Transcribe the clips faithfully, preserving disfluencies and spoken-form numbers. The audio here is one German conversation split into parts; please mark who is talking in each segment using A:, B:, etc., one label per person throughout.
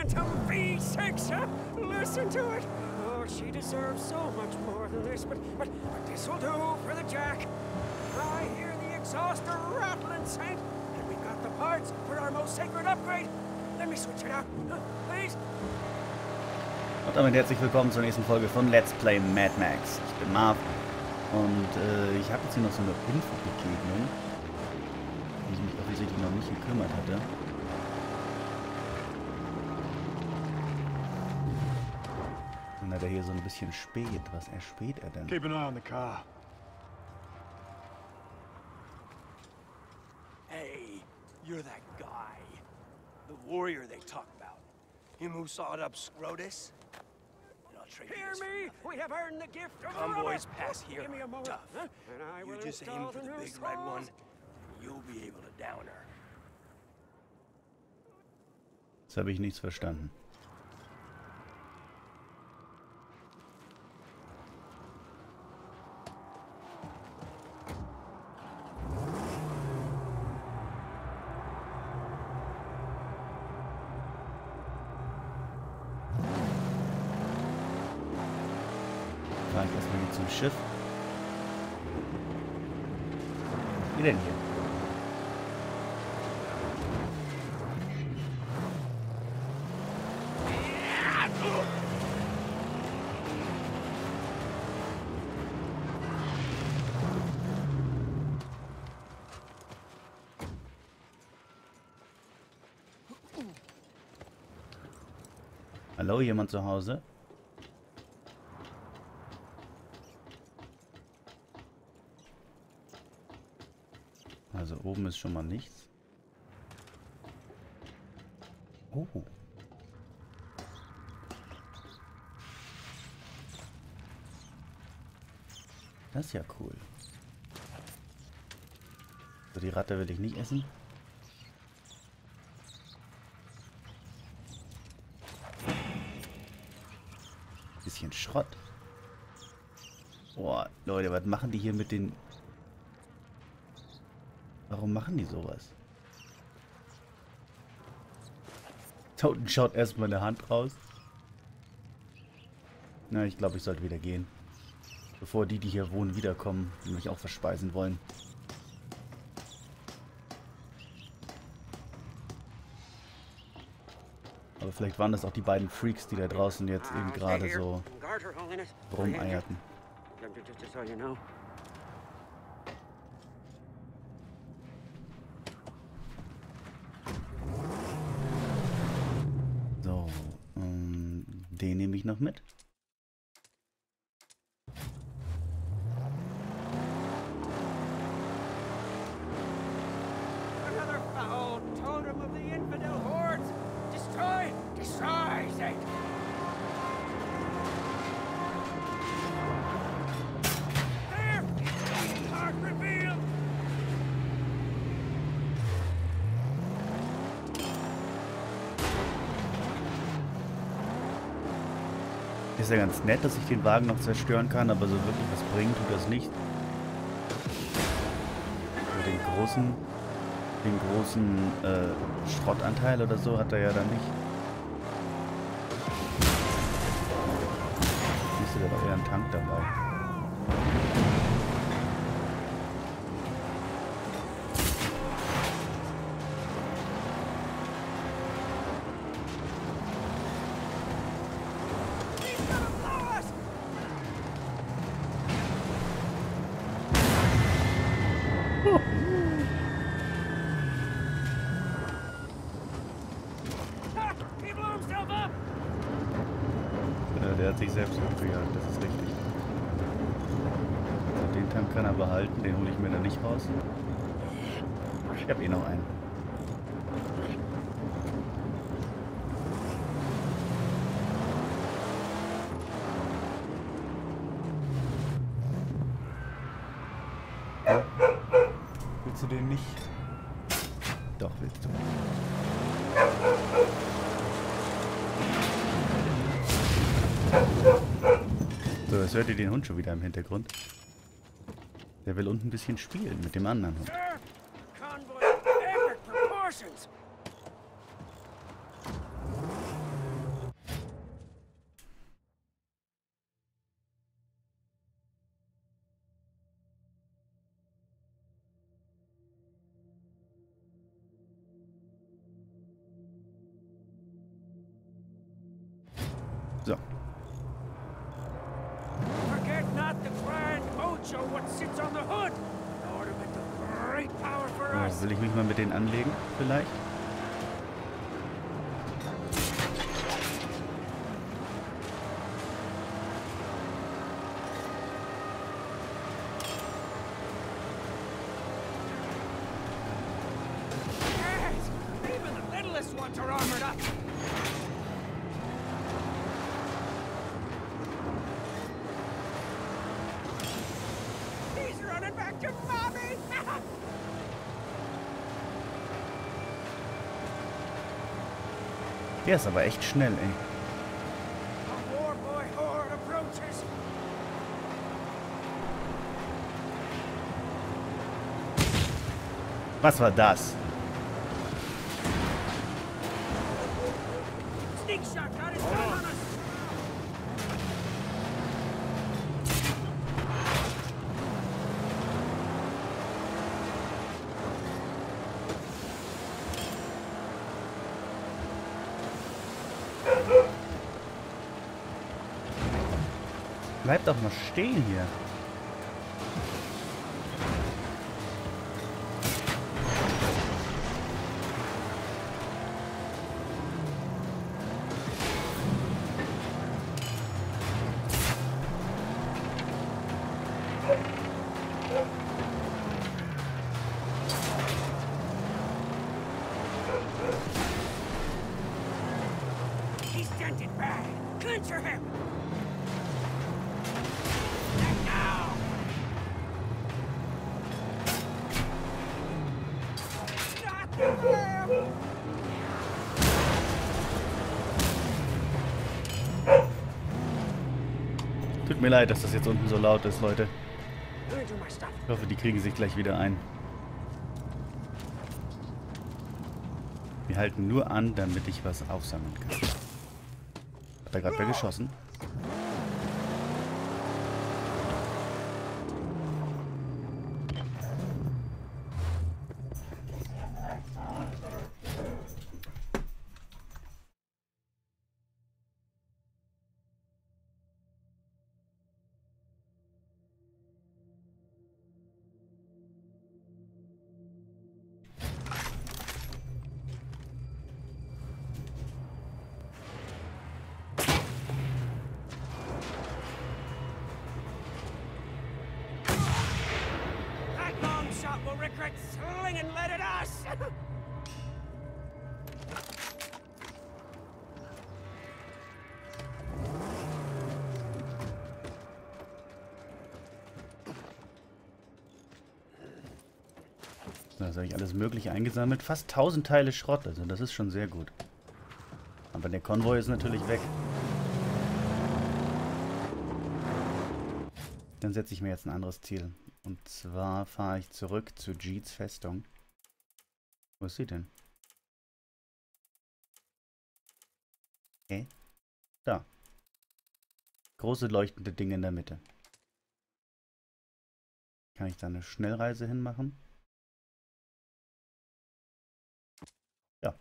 A: phantom V six, huh? Listen to it. Oh, she deserves so much more than this, but, but, but this'll do for the Jack. I hear the exhauster rattling, Saint, and we've got the parts for our most sacred upgrade. Let me switch it out, huh? Please.
B: Und damit herzlich willkommen zur nächsten Folge von Let's Play Mad Max. Ich bin Marv und äh, ich habe jetzt hier noch so eine Infobegegnung, die ich mich offensichtlich noch nicht gekümmert hatte. Und hat er hier so ein bisschen spät. Was erspäht er denn?
C: Keep an eye on the car.
D: Hey, you're that guy. The warrior they talk about. Him who sawed up Scrotus?
A: Hear me! We have earned the gift of
D: Convoys pass here.
A: Give me a moment,
D: Duff.
A: huh? And I will
D: You just aim
A: install
D: for the
A: new
D: big red one.
A: saws.
D: You'll be able to down her.
B: Jetzt habe ich nichts verstanden. Fahr ich erstmal hier zum Schiff. Wie denn hier? Hallo, jemand zu Hause? Also oben ist schon mal nichts. Oh. Das ist ja cool. So, die Ratte will ich nicht essen. Bisschen Schrott. Boah, Leute, was machen die hier mit den... Warum machen die sowas? Da unten schaut erstmal eine Hand raus. Na, ich glaube, ich sollte wieder gehen. Bevor die, die hier wohnen, wiederkommen und mich auch verspeisen wollen. Aber vielleicht waren das auch die beiden Freaks, die da draußen jetzt eben gerade so rumeierten.
A: Just so you know.
B: So, ähm, den nehme ich noch mit.
A: Another foul totem of the infidel hordes. Destroy! Destroy, Saint! There! Heart revealed!
B: Ist ja ganz nett, dass ich den Wagen noch zerstören kann, aber so wirklich was bringen tut das nicht. Also den großen, den großen äh, Schrottanteil oder so hat er ja dann nicht. Ist sogar noch eher ein Tank dabei.
A: He blew himself up!
B: Ja, der hat sich selbst abgejagt, das ist richtig. Also den Tank kann er behalten, den hole ich mir dann nicht raus. Ich habe eh noch einen. Ja. Willst du den nicht? Doch, willst du. So, jetzt hört ihr den Hund schon wieder im Hintergrund. Der will unten ein bisschen spielen mit dem anderen Hund.
A: Sir, convoy of epic proportions.
B: So.
A: Forget not the grand mojo what sits on the hood. An ornament of great power for
B: Oh,
A: us.
B: will ich mich mal mit denen anlegen? Vielleicht?
A: Yes, even the littlest ones are armored up. He's running back to mommy.
B: Der ist aber echt schnell, ey.
A: A war boy horde approaches.
B: Was war das?
A: Sneak shot got his gun on us.
B: Bleib doch mal stehen hier.
A: He's dented bad. Clincher him. And now. Not the lamb.
B: Tut mir leid, dass das jetzt unten so laut ist, Leute.
A: Let me do my stuff.
B: Ich hoffe, die kriegen sich gleich wieder ein. Wir halten nur an, damit ich was aufsammeln kann. Hat da gerade wer geschossen?
A: That long shot will regret slinging lead at us.
B: Das habe ich alles Mögliche eingesammelt. Fast tausend Teile Schrott, also das ist schon sehr gut. Aber der Konvoi ist natürlich weg. Dann setze ich mir jetzt ein anderes Ziel. Und zwar fahre ich zurück zu Jeets Festung. Wo ist sie denn? Okay. Da. Große leuchtende Dinge in der Mitte. Kann ich da eine Schnellreise hinmachen? Ja.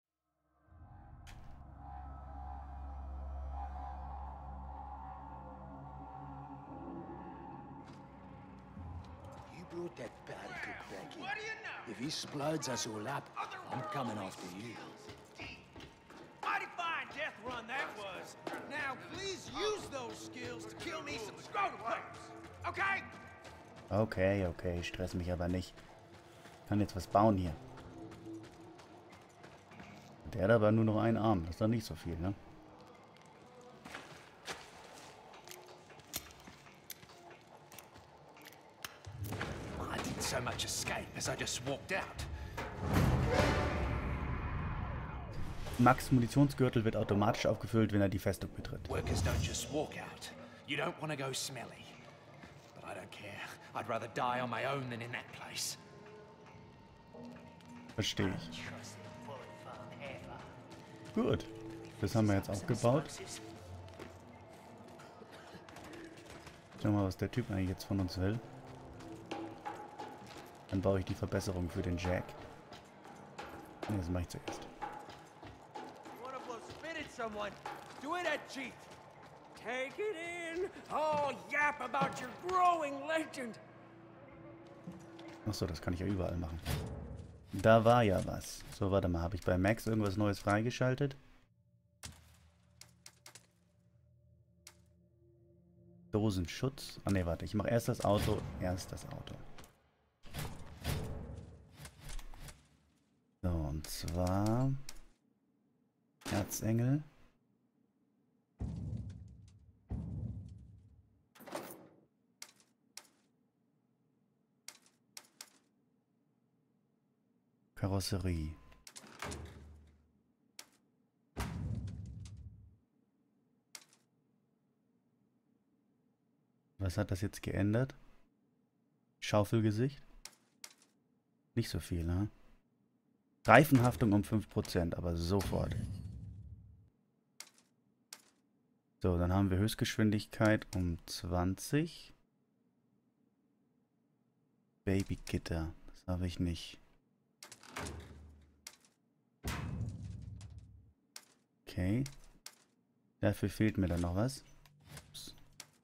C: You brought that bad cook back in. If he sploods us all up, I'm coming after you.
D: Mighty fine death run that was. Now, please use those skills to kill me some scrotum players. Okay?
B: Okay, okay, ich stress mich aber nicht. Ich kann jetzt was bauen hier. Der hat aber nur noch einen Arm. Das ist doch nicht so viel, ne?
D: I didn't so much escape as I just walked out.
B: Max Munitionsgürtel wird automatisch aufgefüllt, wenn er die Festung betritt.
D: Workers don't just walk out. You don't want to go smelly. But I don't care. I'd rather die on my own than in that place.
B: Verstehe ich. Gut. Das haben wir jetzt aufgebaut. Schauen wir mal, was der Typ eigentlich jetzt von uns will. Dann baue ich die Verbesserung für den Jack. Nee, das mache ich zuerst.
D: You want to blow spit at someone? Do it at Jeet.
A: Take it in. All yap about your growing legend.
B: Achso, das kann ich ja überall machen. Da war ja was. So, warte mal. Habe ich bei Max irgendwas Neues freigeschaltet? Dosenschutz. Ah ne, warte. Ich mache erst das Auto. Erst das Auto. So, und zwar... Erzengel. Karosserie. Was hat das jetzt geändert? Schaufelgesicht? Nicht so viel, ne? Reifenhaftung um fünf Prozent, aber sofort. So, dann haben wir Höchstgeschwindigkeit um zwanzig. Babygitter, das habe ich nicht. Okay. Dafür fehlt mir dann noch was. Ups.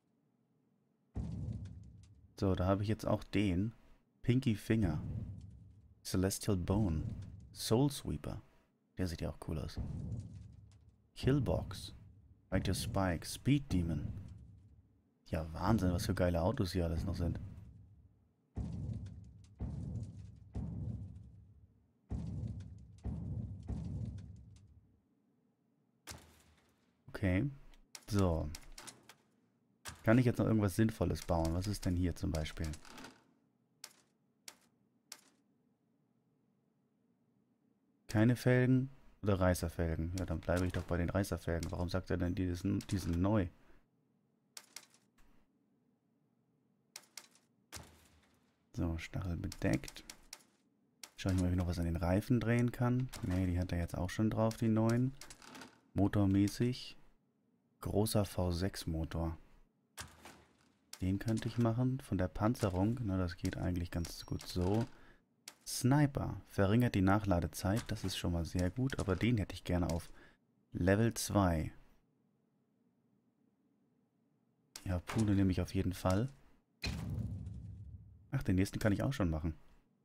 B: So, da habe ich jetzt auch den. Pinky Finger. Celestial Bone. Soul Sweeper. Der sieht ja auch cool aus. Killbox. Right Your Spike. Speed Demon. Ja, Wahnsinn, was für geile Autos hier alles noch sind. Okay. So. Kann ich jetzt noch irgendwas Sinnvolles bauen? Was ist denn hier zum Beispiel? Keine Felgen oder Reißerfelgen? Ja, dann bleibe ich doch bei den Reißerfelgen. Warum sagt er denn, die sind, die sind neu? So, Stachel bedeckt. Schau ich mal, ob ich noch was an den Reifen drehen kann. Ne, die hat er jetzt auch schon drauf, die neuen. Motormäßig. Großer V sechs Motor. Den könnte ich machen. Von der Panzerung. Na, das geht eigentlich ganz gut so. Sniper. Verringert die Nachladezeit. Das ist schon mal sehr gut. Aber den hätte ich gerne auf Level zwei. Die Harpune nehme ich auf jeden Fall. Ach, den nächsten kann ich auch schon machen.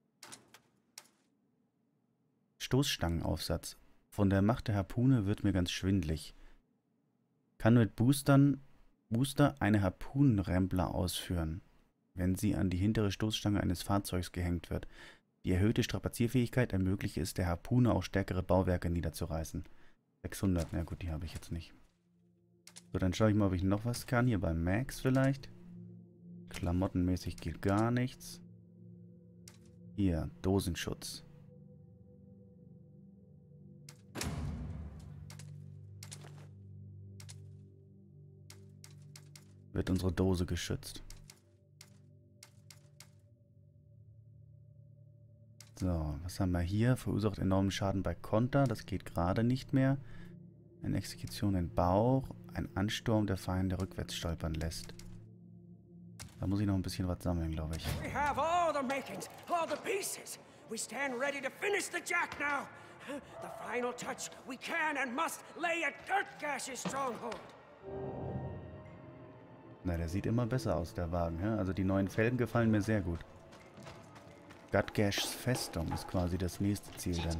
B: Stoßstangenaufsatz. Von der Macht der Harpune wird mir ganz schwindlig. Kann mit Boostern, Booster eine Harpunenrempler ausführen, wenn sie an die hintere Stoßstange eines Fahrzeugs gehängt wird. Die erhöhte Strapazierfähigkeit ermöglicht es der Harpune auch stärkere Bauwerke niederzureißen. sechshundert, na gut, die habe ich jetzt nicht. So, dann schaue ich mal, ob ich noch was kann. Hier bei Max vielleicht. Klamottenmäßig geht gar nichts. Hier, Dosenschutz. Wird unsere Dose geschützt. So, was haben wir hier? Verursacht enormen Schaden bei Konter. Das geht gerade nicht mehr. Eine Exekution in Bauch. Ein Ansturm, der Feinde rückwärts stolpern lässt. Da muss ich noch ein bisschen was sammeln, glaube ich.
A: We have all the makings, all the pieces. We stand ready to finish the jack now. The final touch we can and must lay at Gurtgash's stronghold.
B: Na, der sieht immer besser aus, der Wagen. Ja? Also die neuen Felgen gefallen mir sehr gut. Gutgashs Festung ist quasi das nächste Ziel dann.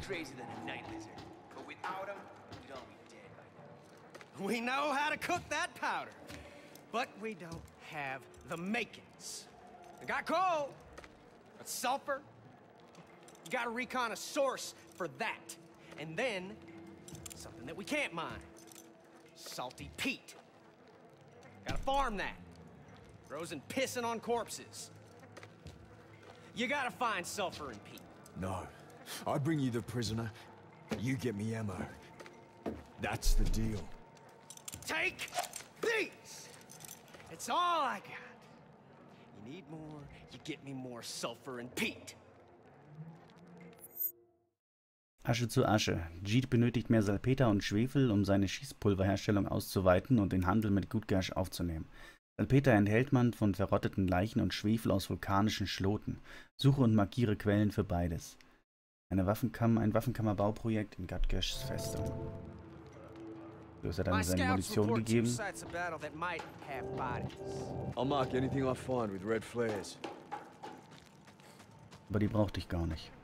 D: We know how to cook that powder, but we don't have the makings. We got coal, but sulfur. You gotta recon a source for that, and then something that we can't mine: salty peat. Gotta farm that. Grows in pissing on corpses. You gotta find sulfur and peat.
C: No. I bring you the prisoner. You get me ammo. That's the deal.
D: Take these! It's all I got. You need more, you get me more sulfur and peat.
B: Asche zu Asche. Jeet benötigt mehr Salpeter und Schwefel, um seine Schießpulverherstellung auszuweiten und den Handel mit Gutgash aufzunehmen. Salpeter enthält man von verrotteten Leichen und Schwefel aus vulkanischen Schloten. Suche und markiere Quellen für beides. Eine Waffenkammer, ein Waffenkammerbauprojekt in Gutgashs Festung. Du hast ja dann
D: My
B: seine
D: scouts
B: Munition
D: report two
B: gegeben.
D: sites of battle that might have bodies.
E: I'll mark anything I find with red flares.
B: Aber die brauchte ich gar nicht.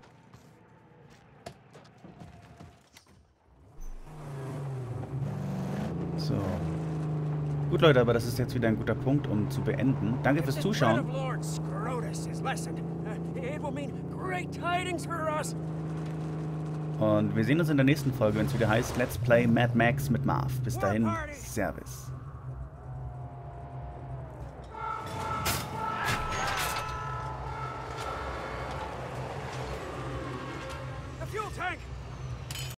B: So. Gut, Leute, aber das ist jetzt wieder ein guter Punkt, um zu beenden. Danke fürs Zuschauen. Und wir sehen uns in der nächsten Folge, wenn es wieder heißt Let's Play Mad Max mit Marv. Bis dahin, Servus.